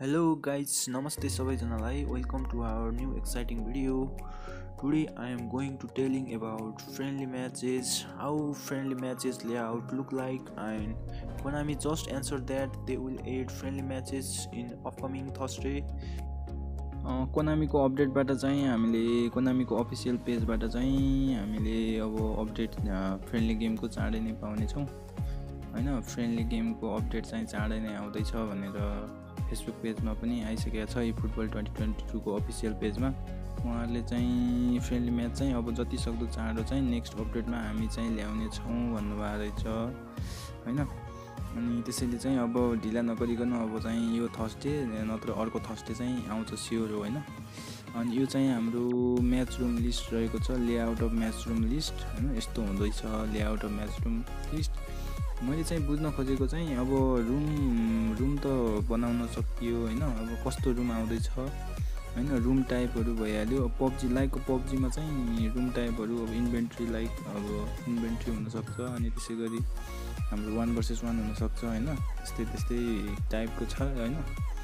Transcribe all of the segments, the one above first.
Hello guys, namaste सबैजनालाई. Welcome to our new exciting video. Today I am going to telling about friendly matches, how friendly matches layout look like, and Konami just answered that they will add friendly matches in upcoming Thursday. कोनामीको अपडेटबाट चाहिँ हामीले कोनामीको official पेजबाट चाहिँ हामीले अब update friendly गेमको चाँडै नै पाउने छौं हैन. फ्रेन्डली गेमको अपडेट चाहिँ चाँडै नै आउँदै छ भनेर फेसबुक पेजमा पनि आइसकेको छ. eFootball 2022 को अफिसियल पेजमा उहाँहरूले चाहिँ फ्रेन्डली म्याच चाहिँ अब जति सक्दो चाँडो चाहिँ नेक्स्ट अपडेटमा हामी चाहिँ ल्याउने छौं भन्नुभएको रहेछ हैन. अनि त्यसैले चाहिँ अब ढिला नगरिकन अब चाहिँ यो थर्सडे नत्र अर्को थर्सडे चाहिँ आउँछ स्योर हो हैन. अनि यो चाहिँ हाम्रो म्याच रुम लिस्ट रहेको छ, layout of match room list हैन. यस्तो हुँदैछ layout of match room list. मैले चाहिँ बुझ्न खोजेको चाहिँ अब रुम त बनाउन सकियो हैन. अब कस्तो रुम आउँदैछ हैन, रुम टाइपहरु भइहाल्यो. पबजी लाइकको पबजीमा चाहिँ रुम टाइपहरु अब इन्भेन्ट्री लाइक अब इन्भेन्ट्री हुन सक्छ. अनि त्यसैगरी हाम्रो 1 vs 1 हुन सक्छ हैन. त्यस्तै टाइपको छ हैन.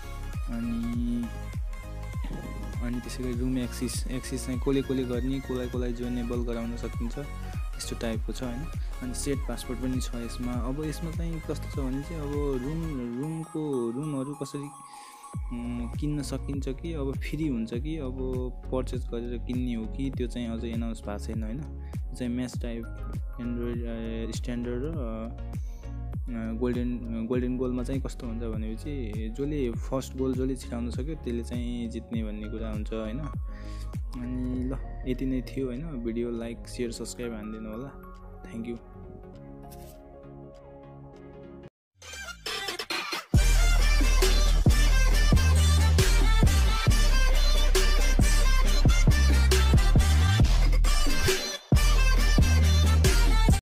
अनि त्यसैगरी रुम एक्सिस चाहिँ कोले गर्ने, कोलाई जोइनेबल गराउन सकिन्छ, यस्तो टाइपको छ हैन. अनि सेट पासवर्ड पनि छ यसमा. अब यसमा चाहिँ कस्तो छ भने चाहिँ अब रुमहरु कसरी किन्न सकिन्छ कि अब फ्री हुन्छ कि अब पर्चेज गरेर किन्ने हो कि त्यो चाहिँ अझै एनाउन्स भएको छैन हैन. चाहिँ म्याच टाइप एन्ड्रोइड स्ट्यान्डर्ड र गोल्डन गोलमा चाहिँ कस्तो हुन्छ भनेपछि जसले फर्स्ट गोल जसले छिराउन सक्यो त्यसले चाहिँ जित्ने भन्ने कुरा हुन्छ हैन. अनि ल यति नै थियो हैन. भिडियो लाइक शेयर सब्स्क्राइब हान्दिनु होला. Thank you.